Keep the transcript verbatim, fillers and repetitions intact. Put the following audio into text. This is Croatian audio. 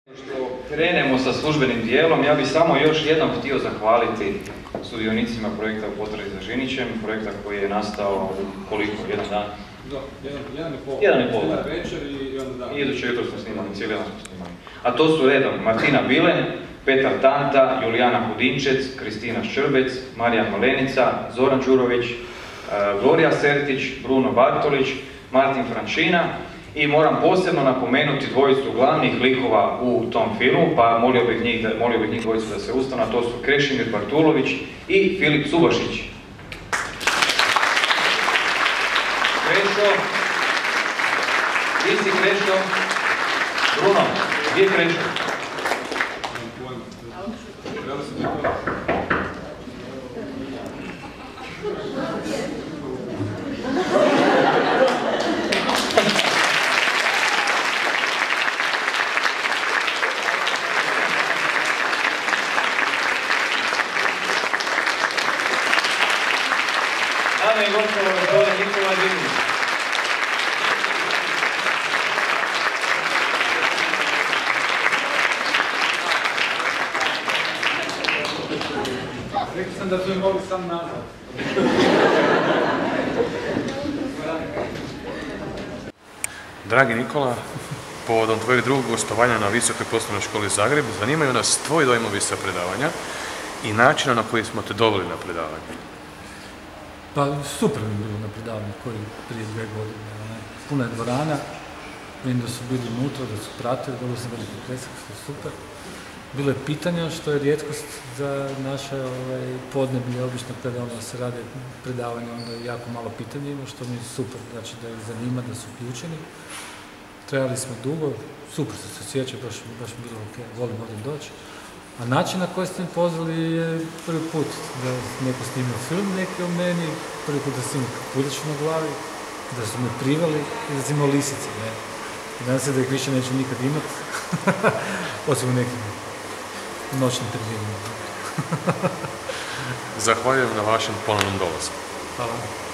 Što krenemo sa službenim dijelom, ja bih samo još jednom htio zahvaliti sudionicima projekta U potrazi za Žinićem, projekta koji je nastao u koliko, jedan dan? Da, jedan, jedan i pol. Jedan i pol, jedan da. večer i onda dan. I iduće jutro smo snimali, cijeli dan smo snimali. A to su redom Martina Bilen, Petar Tanta, Julijana Hudinčec, Kristina Ščrbec, Marija Malenica, Zoran Đurović, Gloria Sertić, Bruno Bartolić, Martin Frančina. I moram posebno napomenuti dvojicu glavnih likova u tom filmu, pa molio bih njih, da, molio bih njih dvojicu da se ustanu, a to su Krešimir Bartulović i Filip Subašić. Krešo, gdje si Krešo? Bruno, gdje je Krešo? Dame i gospodo, gospodin Nikola Đinić. Rekao sam da su im mogli sam nazad. Dragi Nikola, povodom tvojeg drugog gostovanja na Visokoj poslovnoj školi Zagreb, zanimaju nas tvoji dojmovi sa predavanja i načina na koji smo te doveli na predavanje. Pa super mi je bilo na predavanju koji prije dve godine. Puno je dvorana, vidim da su bili unutra, da su pratili, dobro sam veliki pljesak, što je super. Bilo je pitanja, što je rijetkost za naše ovaj, podneblje, obično kada ono se rade predavanje, onda je jako malo pitanja ima, što mi je super, znači da ih zanima, da su uključeni. Trajali smo dugo, super se se sjeća, baš, baš bilo ok, volim ovdje doći. A način na koji ste mi pozvali je prvi put da neko snima film neki o meni, prvi put da sam imao kapuljaču na glavi, da su me priveli i da sam imao lisice. Ne? Nadam se da ih više neću nikad imat, osim u nekim noćnim terminima. Zahvaljujem na vašem ponovnom dolasku. Hvala.